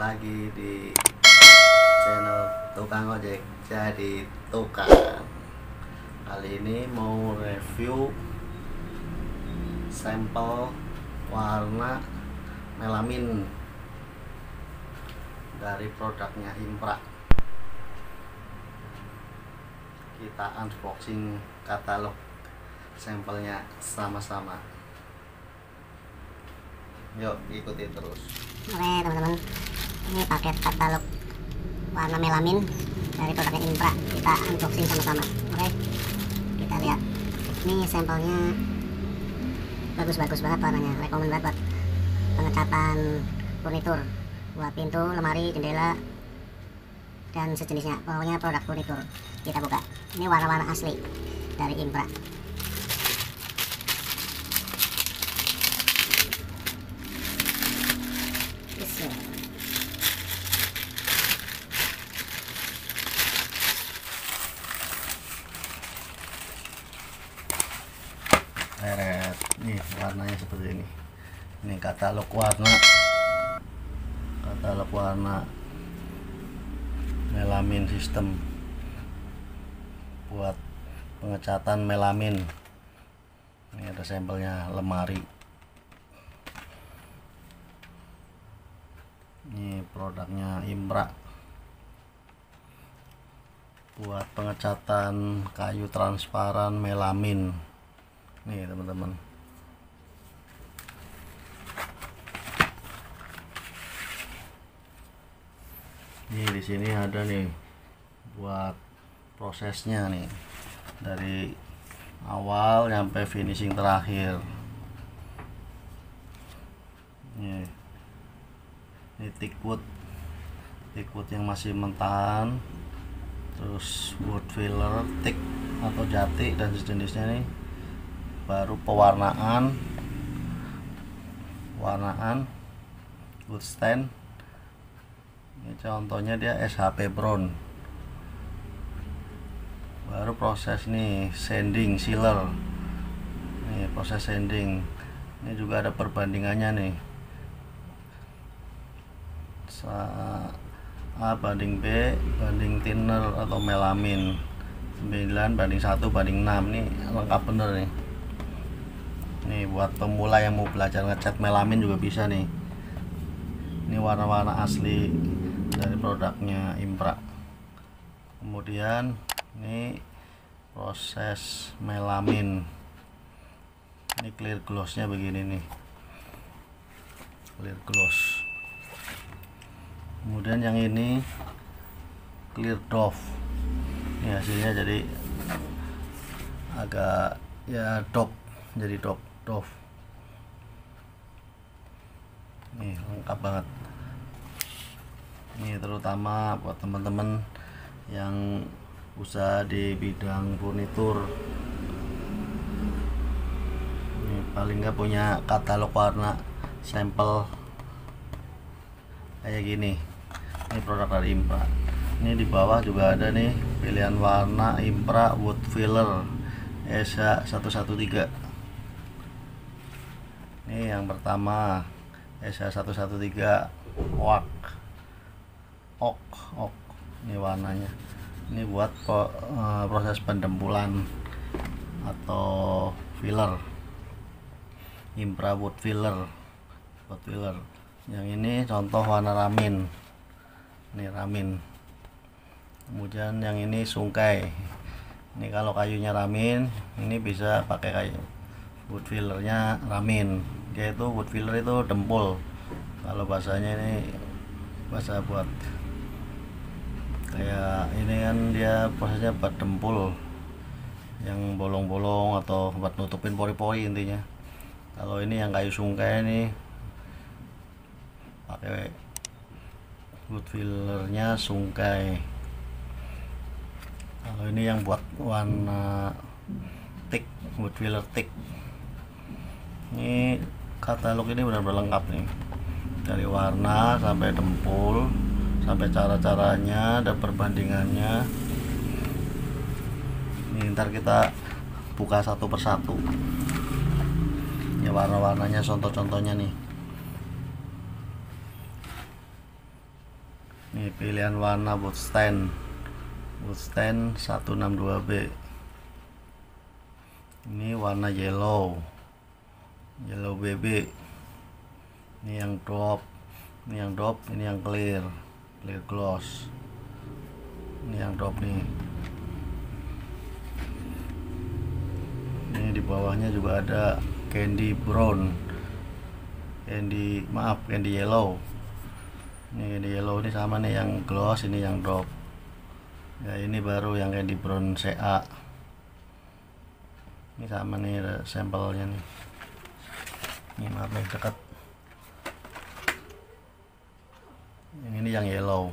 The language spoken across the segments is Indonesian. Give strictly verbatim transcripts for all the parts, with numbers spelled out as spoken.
lagi di channel Tukang Ojek Jadi Tukang. Kali ini mau review sampel warna melamin dari produknya Impra. Kita unboxing katalog sampelnya sama-sama. Yuk ikuti terus. Oke teman-teman, ini paket katalog warna melamin dari produknya Impra. Kita unboxing sama-sama. Oke, kita lihat. Ini sampelnya bagus-bagus banget warnanya. Rekomen banget buat pengecatan furnitur, buat pintu, lemari, jendela, dan sejenisnya. Pokoknya produk furnitur. Kita buka. Ini warna-warna asli dari Impra. Leret, nih warnanya seperti ini. Ini katalog warna, katalog warna melamin sistem buat pengecatan melamin. Ini ada sampelnya lemari. Ini produknya Impra buat pengecatan kayu transparan melamin. Nih teman-teman, nih di sini ada nih buat prosesnya nih dari awal sampai finishing terakhir. Nih, ini thick wood, thick wood yang masih mentahan, terus wood filler, thick atau jati dan sejenisnya nih. Baru pewarnaan, warnaan, wood stand. Ini contohnya dia S H P brown. Baru proses nih sanding, sealer. Nih proses sanding. Ini juga ada perbandingannya nih. A banding B banding thinner atau melamin. sembilan banding satu banding enam. Nih lengkap bener nih. Nih buat pemula yang mau belajar ngecat melamin juga bisa nih. Ini warna-warna asli dari produknya Impra. Kemudian ini proses melamin. Ini clear glossnya begini nih, clear gloss. Kemudian yang ini clear doff. Ini hasilnya jadi agak ya dop, jadi dop doff. Nih lengkap banget. Ini terutama buat teman-teman yang usaha di bidang furnitur. Ini paling nggak punya katalog warna sampel kayak gini. Ini produk dari Impra. Ini di bawah juga ada nih pilihan warna Impra wood filler S H seratus tiga. Ini yang pertama S H seratus tiga oak ok ok. Ini warnanya. Ini buat proses pendempulan atau filler. Impra wood filler, wood filler. Yang ini contoh warna ramin. Ini ramin. Kemudian yang ini sungkai. Ini kalau kayunya ramin, ini bisa pakai kayu. Wood fillernya ramin. Dia itu wood filler itu dempul. Kalau bahasanya ini bahasa buat kayak ini kan dia prosesnya buat dempul yang bolong-bolong atau buat nutupin pori-pori intinya. Kalau ini yang kayu sungkai ini pakai wood fillernya sungkai. Kalau ini yang buat warna thick, wood filler thick. Ini katalog ini benar-benar lengkap nih, dari warna sampai dempul, sampai cara-caranya dan perbandingannya. Ini ntar kita buka satu persatu. Ya warna-warnanya, contoh-contohnya nih. Ini pilihan warna boot stand, boot stand seratus enam puluh dua B. Ini warna yellow, yellow B B. Ini yang drop, ini yang drop, ini yang clear, clear gloss. Ini yang drop nih. Ini di bawahnya juga ada candy brown, candy maaf candy yellow. Ini candy yellow ini sama nih, yang gloss ini yang drop. Ya ini baru yang candy brown C A. Ini sama nih sampelnya nih. Ini maaf nih dekat. Yang ini yang yellow.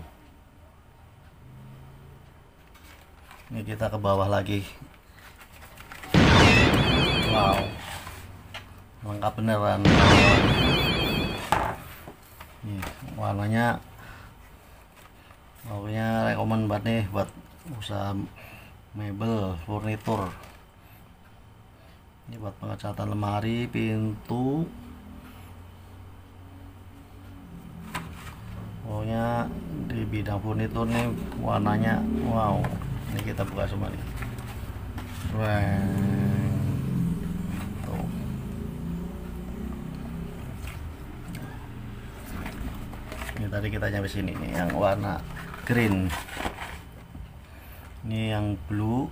Ini kita ke bawah lagi. Wow, lengkap beneran. Nih, warnanya pokoknya rekomen banget nih buat usaha mebel, furnitur. Ini buat pengecatan lemari, pintu. Pokoknya di bidang furnitur nih warnanya wow. Ini kita buka semua nih. Wah. Ini tadi kita nyampe sini nih, yang warna green. Ini yang blue,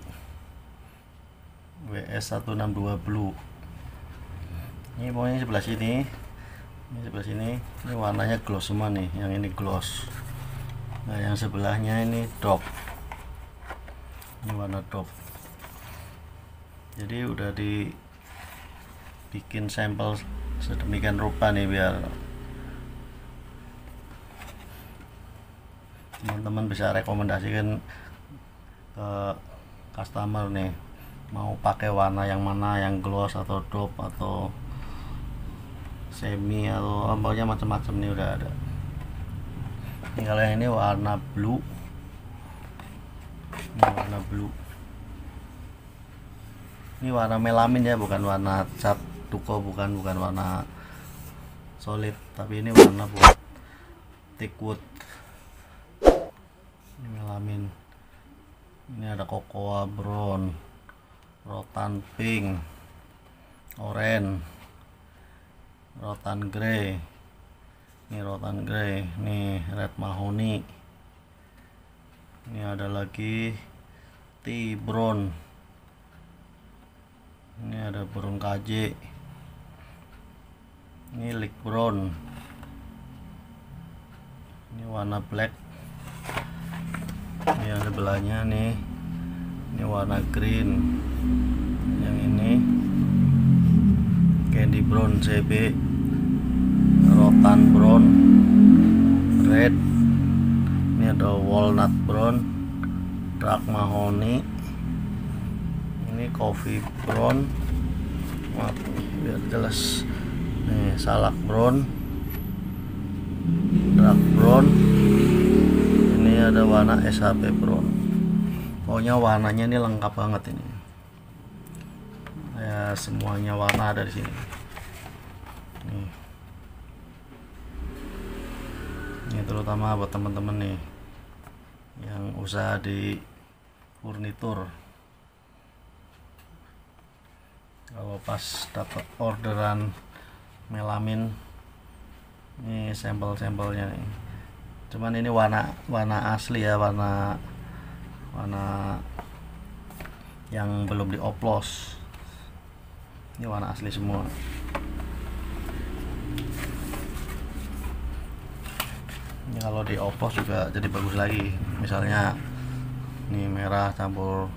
W S seratus enam puluh dua blue. Ini pokoknya sebelah sini, ini sebelah sini, ini warnanya gloss semua nih. Yang ini gloss. Nah yang sebelahnya ini drop. Ini warna drop. Jadi udah dibikin sampel sedemikian rupa nih biar teman-teman bisa rekomendasikan ke customer nih, mau pakai warna yang mana, yang gloss atau drop atau semi atau pokoknya macam-macam nih udah ada. Ini kalau yang ini warna blue, ini warna blue. Ini warna melamin ya, bukan warna cat duko, bukan bukan warna solid, tapi ini warna buat teakwood. Ini melamin. Ini ada cocoa brown, rotan pink, orange, rotan grey. Ini rotan grey, nih red mahoni. Ini ada lagi tea brown. Ini ada brown K J. Ini light brown. Ini warna black. Ini yang sebelahnya nih, ini warna green. Yang ini candy brown C B, rotan brown, red. Ini ada walnut brown, dark mahoni. Ini coffee brown. Maaf, biar jelas. Nih salak brown, dark brown. Ini ada warna S H P brown. Pokoknya warnanya ini lengkap banget ini. Ya semuanya warna ada di sini. Nih. Ini terutama buat teman-teman nih yang usaha di furnitur. Kalau pas dapat orderan melamin, ini sampel-sampelnya nih. Cuman ini warna warna asli ya, warna warna yang belum dioplos. Ini warna asli semua. Ini kalau dioplos juga jadi bagus lagi. Misalnya ini merah campur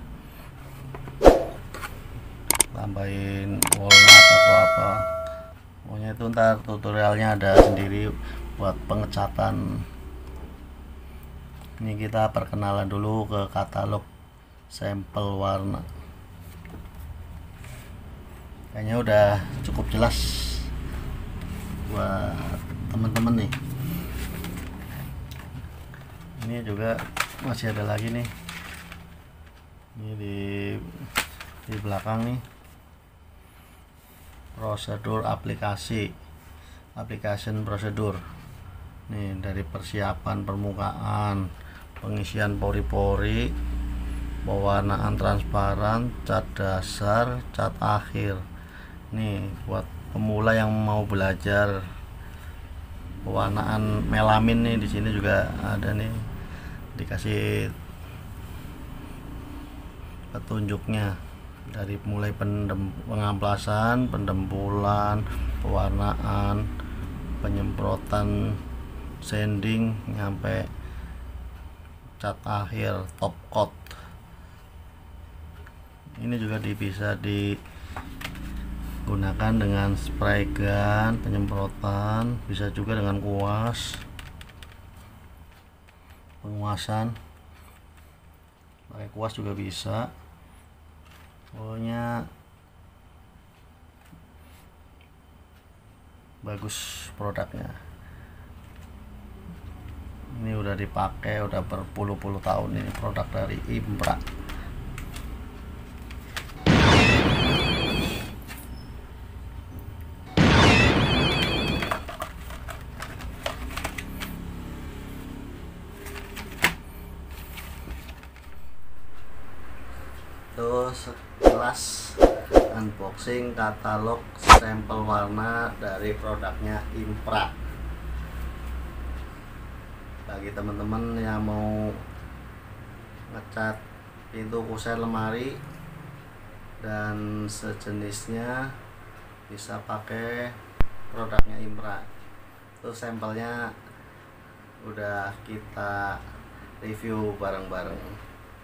tambahin walnut atau apa. Pokoknya itu ntar tutorialnya ada sendiri buat pengecatan. Ini kita perkenalan dulu ke katalog sampel warna. Kayaknya udah cukup jelas buat teman-teman nih. Ini juga masih ada lagi nih. Ini di di belakang nih. Prosedur aplikasi, application prosedur. Nih, dari persiapan permukaan, pengisian pori-pori, pewarnaan transparan, cat dasar, cat akhir. Nih buat pemula yang mau belajar pewarnaan melamin nih, di sini juga ada nih, dikasih petunjuknya dari mulai pendem, pengamplasan, pendempulan, pewarnaan, penyemprotan, sanding, nyampe cat akhir, top coat. Ini juga bisa digunakan dengan spray gun, penyemprotan, bisa juga dengan kuas, penguasan, pakai kuas juga bisa. Pokoknya bagus produknya. Ini udah dipakai udah berpuluh-puluh tahun, ini produk dari Impra. Terus kelas unboxing katalog sampel warna dari produknya Impra. Bagi teman-teman yang mau ngecat pintu kusen, lemari dan sejenisnya, bisa pakai produknya Impra. Itu sampelnya udah kita review bareng-bareng.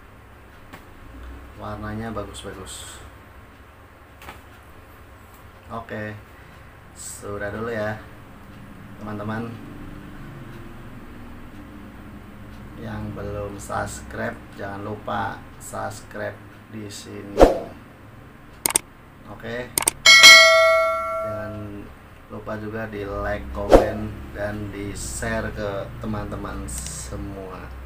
Warnanya bagus-bagus. Oke, sudah dulu ya teman-teman. Yang belum subscribe, jangan lupa subscribe di sini. Oke, jangan lupa juga di like, komen, dan di share ke teman-teman semua.